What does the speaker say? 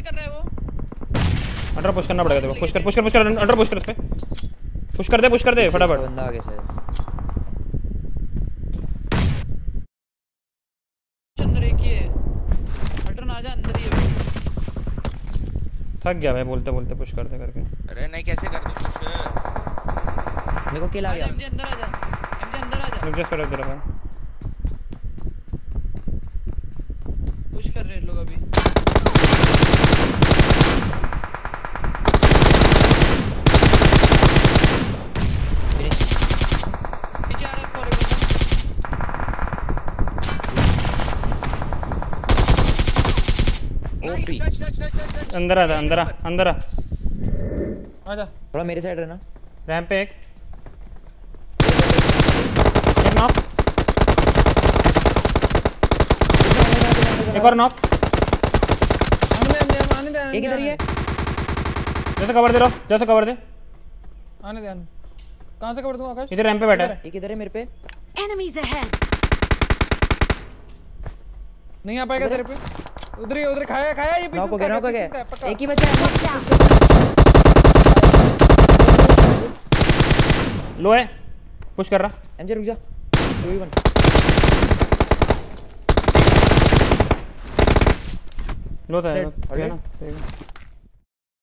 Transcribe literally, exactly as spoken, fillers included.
कर रहा है वो? अंडर पुश करना पड़ेगा देखो। पुश कर पुश कर पुश कर अंडर पुश कर उस पे। पुश कर दे पुश कर दे फटाफट। बंदा आगे शायद अंदर एक ही है। अल्ट्रन आजा अंदर ही है वो। थक गया मैं बोलते बोलते पुश कर दे करके। अरे नहीं कैसे कर दूं पुश? मेरे को किल आ गया। एमजे अंदर आजा। एमजे अंदर आजा। रुक जा फिर इधर आ। पुश कर रहे हैं लोग अभी। पीछे आ रहा है फॉलो कर। ओपी अंदर आ अंदर आ अंदर आ। आजा थोड़ा मेरे साइड रहना। रैंप पे एक एक नॉक एक और नॉक। आने दे आने दे आने दे। एक इधर ही है। जैसे कवर दे रहा जैसे कवर दे। आने दे आने। कहां से कवर दूं आकाश? इधर रैंप पे बैठा है। एक इधर है मेरे पे। Enemies ahead. नहीं आ पाएगा तेरे पे। उधर ही उधर खाया खाया ये पीछे। नॉक हो गया नॉक हो गया। पक्का। एक ही बचा है। लो है पुश कर रहा। एमजे रुक जा। टू वी वन लो था Dead. ना।